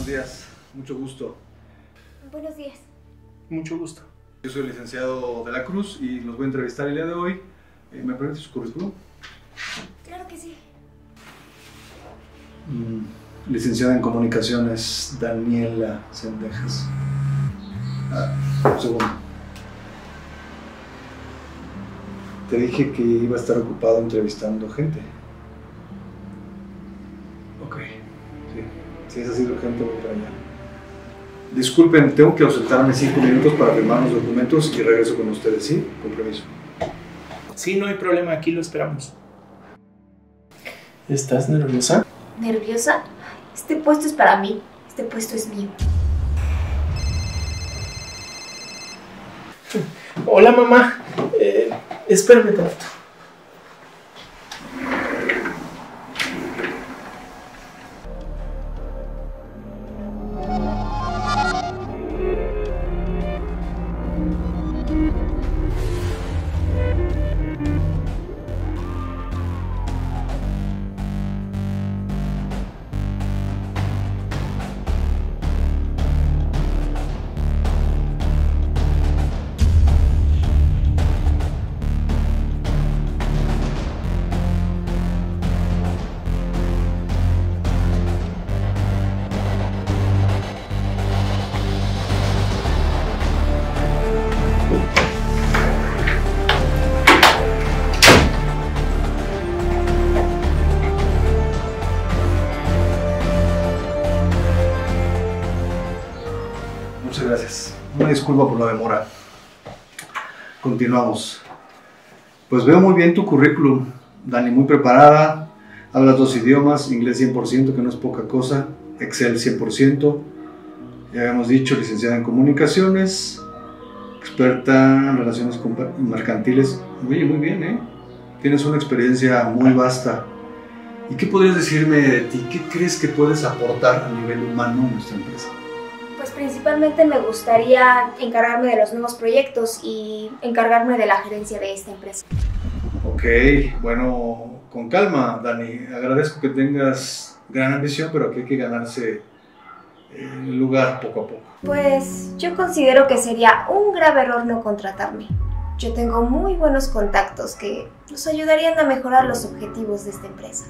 días, mucho gusto. Buenos días. Mucho gusto. Yo soy el licenciado de la Cruz y los voy a entrevistar el día de hoy. ¿Me permite su currículum? Claro que sí. Licenciada en Comunicaciones, Daniela Sendejas. Un segundo. Te dije que iba a estar ocupado entrevistando gente. Ok, sí. Si es así de urgente, voy para allá. Disculpen, tengo que ausentarme 5 minutos para firmar los documentos y regreso con ustedes, ¿sí? Con permiso. Sí, no hay problema, aquí lo esperamos. ¿Estás nerviosa? ¿Nerviosa? Este puesto es para mí. Este puesto es mío. Hola, mamá. Espérame tantito. Muchas gracias. Una disculpa por la demora. Continuamos. Pues veo muy bien tu currículum, Dani, muy preparada. Hablas 2 idiomas, inglés 100%, que no es poca cosa, Excel 100%. Ya habíamos dicho, licenciada en Comunicaciones, experta en relaciones mercantiles. Oye, muy bien, ¿eh? Tienes una experiencia muy vasta. ¿Y qué podrías decirme de ti? ¿Qué crees que puedes aportar a nivel humano en nuestra empresa? Pues principalmente me gustaría encargarme de los nuevos proyectos y encargarme de la gerencia de esta empresa. Ok, bueno, con calma, Dani. Agradezco que tengas gran ambición, pero aquí hay que ganarse el lugar poco a poco. Pues yo considero que sería un grave error no contratarme. Yo tengo muy buenos contactos que nos ayudarían a mejorar los objetivos de esta empresa.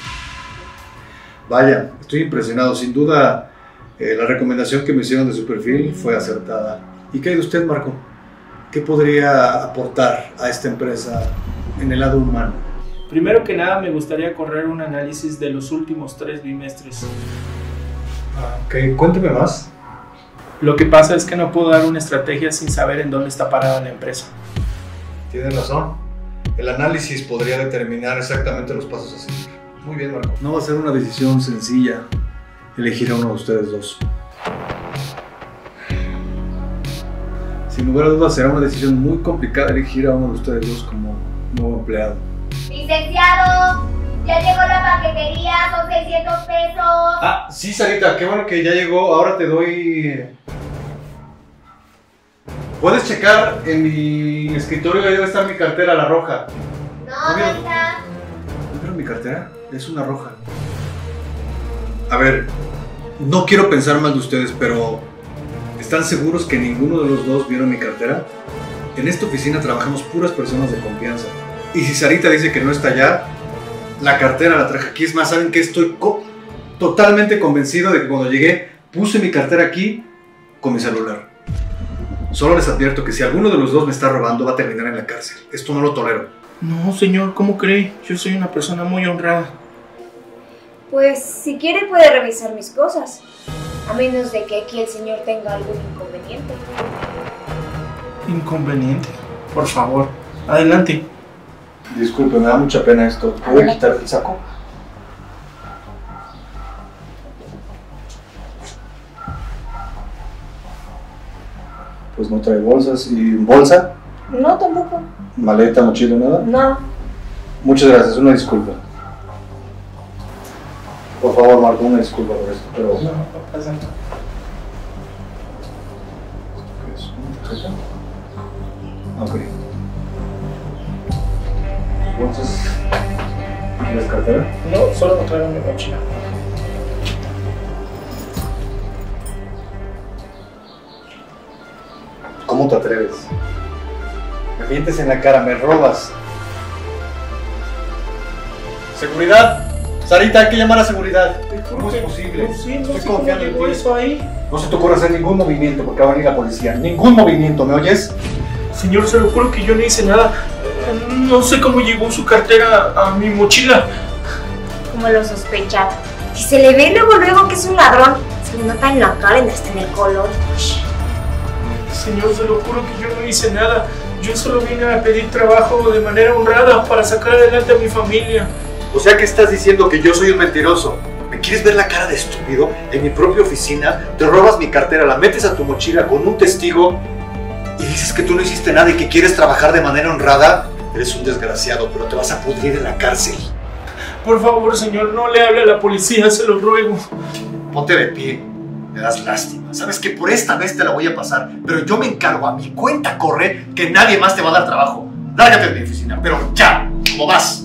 Vaya, estoy impresionado. Sin duda, la recomendación que me hicieron de su perfil fue acertada. ¿Y qué hay de usted, Marco? ¿Qué podría aportar a esta empresa en el lado humano? Primero que nada, me gustaría correr un análisis de los últimos 3 bimestres. Ok, cuénteme más. Lo que pasa es que no puedo dar una estrategia sin saber en dónde está parada la empresa. Tiene razón. El análisis podría determinar exactamente los pasos a seguir. Muy bien, Marco. No va a ser una decisión sencilla elegir a uno de ustedes dos. Sin lugar a dudas será una decisión muy complicada elegir a uno de ustedes dos como nuevo empleado. Licenciado, ya llegó la paquetería, son 600 pesos. Sí, Sarita, qué bueno que ya llegó. Ahora te doy... Puedes checar en mi escritorio, ahí debe estar mi cartera, la roja. No está. ¿No vieron mi cartera? Es una roja. A ver, no quiero pensar mal de ustedes, pero ¿están seguros que ninguno de los dos vieron mi cartera? En esta oficina trabajamos puras personas de confianza. Y si Sarita dice que no está allá, la cartera la traje aquí. Es más, ¿saben qué? Estoy totalmente convencido de que cuando llegué puse mi cartera aquí con mi celular. Solo les advierto que si alguno de los dos me está robando va a terminar en la cárcel. Esto no lo tolero. No, señor, ¿cómo cree? Yo soy una persona muy honrada. Pues si quiere puede revisar mis cosas, a menos de que aquí el señor tenga algún inconveniente. ¿Inconveniente? Por favor, adelante. Disculpe, me da mucha pena esto. ¿Puedo quitar el saco? Pues no trae bolsas. ¿Y bolsa? No, tampoco. ¿Maleta, mochila, nada? No. Muchas gracias, una disculpa. Por favor, Marco, una disculpa por esto, pero... No pasa nada. ¿Qué es? ¿Un tarjeta? Ok. Bolsas... ¿La cartera? No, solo me traigo mi mochila. ¿Cómo te atreves? Me mientes en la cara, me robas. ¡Seguridad! Sarita, hay que llamar a seguridad. ¿Cómo es posible? No sé Estoy cómo confiando llegó en ti. eso ahí. No se te ocurre hacer ningún movimiento porque va a venir la policía. Ningún movimiento, ¿me oyes? Señor, se lo juro que yo no hice nada. No sé cómo llegó su cartera a mi mochila. Como lo sospechaba. Si se le ve luego que es un ladrón, se le nota en la cara y hasta en el color. Señor, se lo juro que yo no hice nada. Yo solo vine a pedir trabajo de manera honrada para sacar adelante a mi familia. O sea que estás diciendo que yo soy un mentiroso. ¿Me quieres ver la cara de estúpido? En mi propia oficina te robas mi cartera, la metes a tu mochila con un testigo y dices que tú no hiciste nada y que quieres trabajar de manera honrada. Eres un desgraciado, pero te vas a pudrir en la cárcel. Por favor, señor, no le hable a la policía, se lo ruego. Ponte de pie, me das lástima. Sabes que por esta vez te la voy a pasar, pero yo me encargo, a mi cuenta corre, que nadie más te va a dar trabajo. Lárgate de mi oficina, pero ya, ¿cómo vas?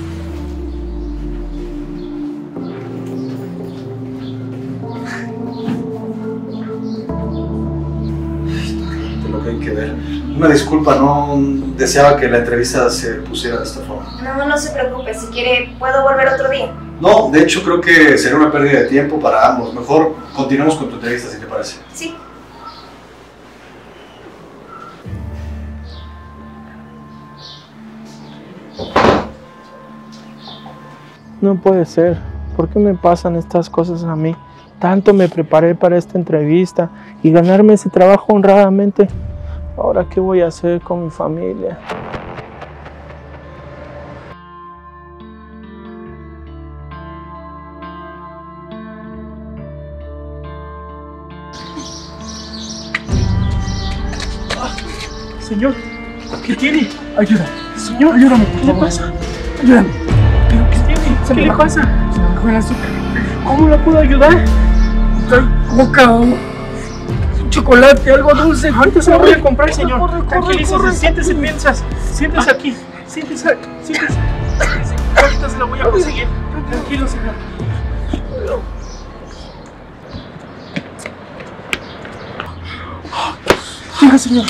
Lo que hay que ver. Una disculpa, no deseaba que la entrevista se pusiera de esta forma. No se preocupe, si quiere puedo volver otro día. No, de hecho creo que sería una pérdida de tiempo para ambos. Mejor continuemos con tu entrevista, si te parece. Sí. No puede ser. ¿Por qué me pasan estas cosas a mí? Tanto me preparé para esta entrevista y ganarme ese trabajo honradamente. Ahora, ¿qué voy a hacer con mi familia? Señor, ¿qué tiene? Ayuda. Señor, Ayúdame, por ¿qué le favor. pasa? Ayúdame. ¿Pero qué tiene? Se ¿Qué me le bajó. pasa? Se me bajó el azúcar. ¿Cómo la puedo ayudar? Estoy coca, un chocolate, algo dulce. Ahorita se la voy a comprar, señor. Corre, Tranquilícese, corre. siéntese, piensas. Siéntese aquí. Siéntese. Ahorita se la voy a conseguir. Tranquilo, señor. Venga, señor.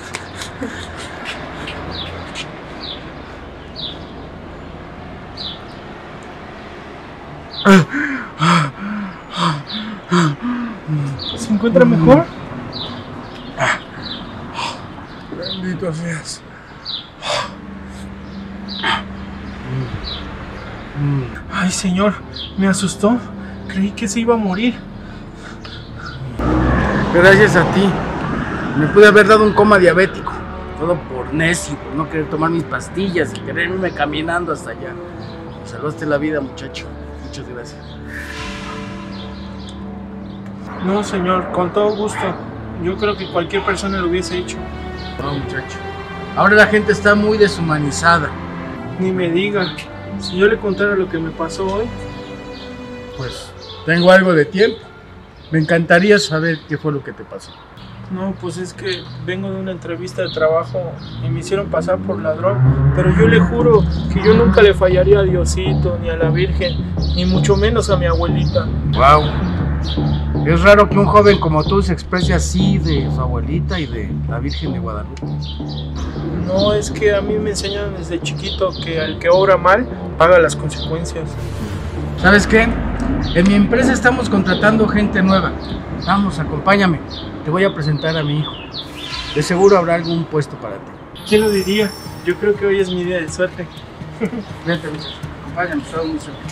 ¿Se encuentra mejor? Bendito seas. Ay, señor, me asustó. Creí que se iba a morir. Gracias a ti. Me pude haber dado un coma diabético. Todo por necio, por no querer tomar mis pastillas y querer irme caminando hasta allá. Me salvaste la vida, muchacho. Muchas gracias. No, señor, con todo gusto. Yo creo que cualquier persona lo hubiese hecho. No, muchacho. Ahora la gente está muy deshumanizada. Ni me diga. Si yo le contara lo que me pasó hoy, Pues tengo algo de tiempo. Me encantaría saber qué fue lo que te pasó. no, pues es que vengo de una entrevista de trabajo y me hicieron pasar por ladrón, pero yo le juro que yo nunca le fallaría a Diosito, ni a la Virgen, ni mucho menos a mi abuelita. Wow. Es raro que un joven como tú se exprese así de su abuelita y de la Virgen de Guadalupe. No, es que a mí me enseñan desde chiquito que al que obra mal, paga las consecuencias. ¿Sabes qué? En mi empresa estamos contratando gente nueva. Vamos, acompáñame. Te voy a presentar a mi hijo. De seguro habrá algún puesto para ti. ¿Quién lo diría? Yo creo que hoy es mi día de suerte. Vente, muchacho. Acompáñame, estamos muy cerca.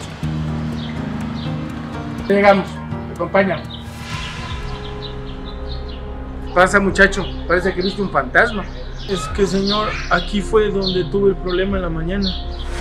Llegamos. Acompáñame. ¿Qué pasa, muchacho? Parece que viste un fantasma. Es que, señor, aquí fue donde tuve el problema en la mañana.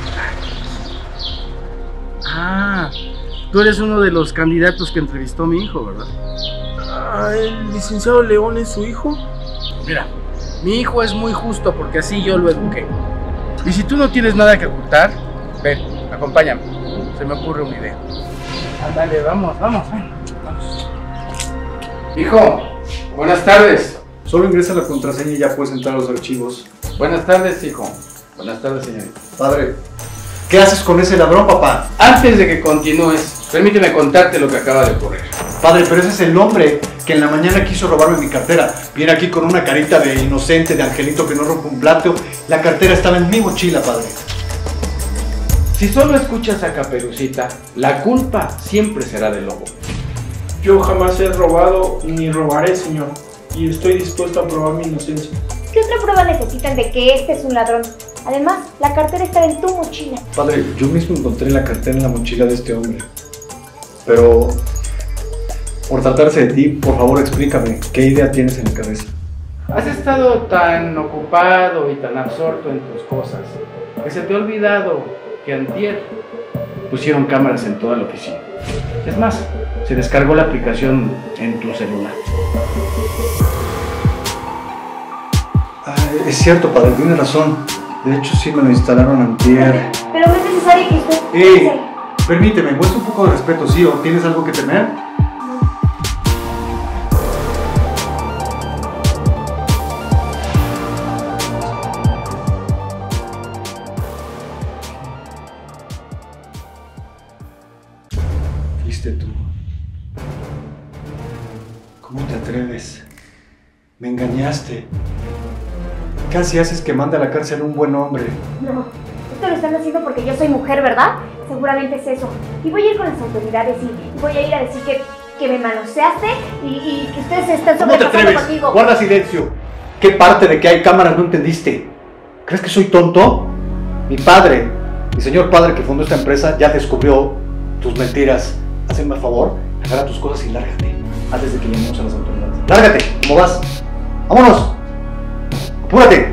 Ah, tú eres uno de los candidatos que entrevistó mi hijo, ¿verdad? Ah, ¿el licenciado León es su hijo? Mira, mi hijo es muy justo porque así yo lo eduqué. Y si tú no tienes nada que ocultar, ven, acompáñame. Se me ocurre una idea. Ándale, vamos, vamos, ven, vamos. Hijo, buenas tardes. Solo ingresa la contraseña y ya puedes entrar a los archivos. Buenas tardes, hijo. Buenas tardes, señorita. Padre, ¿qué haces con ese ladrón, papá? Antes de que continúes, permíteme contarte lo que acaba de ocurrir. Padre, pero ese es el hombre que en la mañana quiso robarme mi cartera. Viene aquí con una carita de inocente, de angelito que no rompe un plato. La cartera estaba en mi mochila, padre. Si solo escuchas a Caperucita, la culpa siempre será del lobo. Yo jamás he robado ni robaré, señor. Y estoy dispuesto a probar mi inocencia. ¿Qué otra prueba necesitan de que este es un ladrón? Además, la cartera está en tu mochila. Padre, yo mismo encontré la cartera en la mochila de este hombre. Pero, por tratarse de ti, por favor explícame, ¿qué idea tienes en la cabeza? Has estado tan ocupado y tan absorto en tus cosas que se te ha olvidado que antier pusieron cámaras en toda la oficina. Es más, se descargó la aplicación en tu celular. Es cierto, padre, tiene razón. De hecho, sí me lo instalaron antier. Pero no es necesario que usted... Permíteme, muestra un poco de respeto, ¿sí? ¿O tienes algo que temer? Fuiste tú. ¿Cómo te atreves? Me engañaste. Casi haces que mande a la cárcel a un buen hombre. No, esto lo están haciendo porque yo soy mujer, ¿verdad? Seguramente es eso. Y voy a ir con las autoridades y voy a ir a decir que me manoseaste y que ustedes están ¿Cómo te sobrepasando atreves? conmigo. Guarda silencio. ¿Qué parte de que hay cámaras no entendiste? ¿Crees que soy tonto? Mi padre, mi señor padre que fundó esta empresa, ya descubrió tus mentiras. Hazme el favor, agarra tus cosas y lárgate antes de que llamemos a las autoridades. ¡Lárgate! ¿Cómo vas? ¡Vámonos! ¡Apúrate!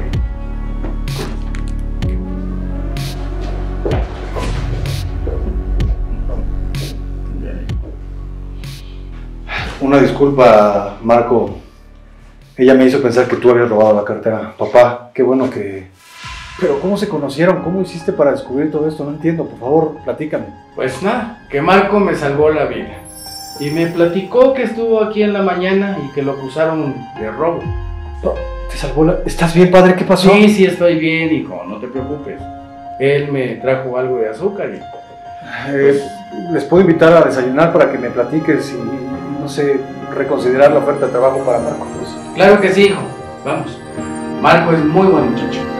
Una disculpa, Marco. Ella me hizo pensar que tú habías robado la cartera. Papá, qué bueno que... Pero ¿cómo se conocieron? ¿Cómo hiciste para descubrir todo esto? No entiendo, por favor, platícame. Pues nada, que Marco me salvó la vida. Y me platicó que estuvo aquí en la mañana y que lo acusaron de robo. ¿Te salvó la... ¿Estás bien, padre? ¿Qué pasó? Sí, estoy bien, hijo, no te preocupes. Él me trajo algo de azúcar y... Les puedo invitar a desayunar para que me platiques y no sé, reconsiderar la oferta de trabajo para Marco. Claro que sí, hijo. Vamos. Marco es muy buen muchacho.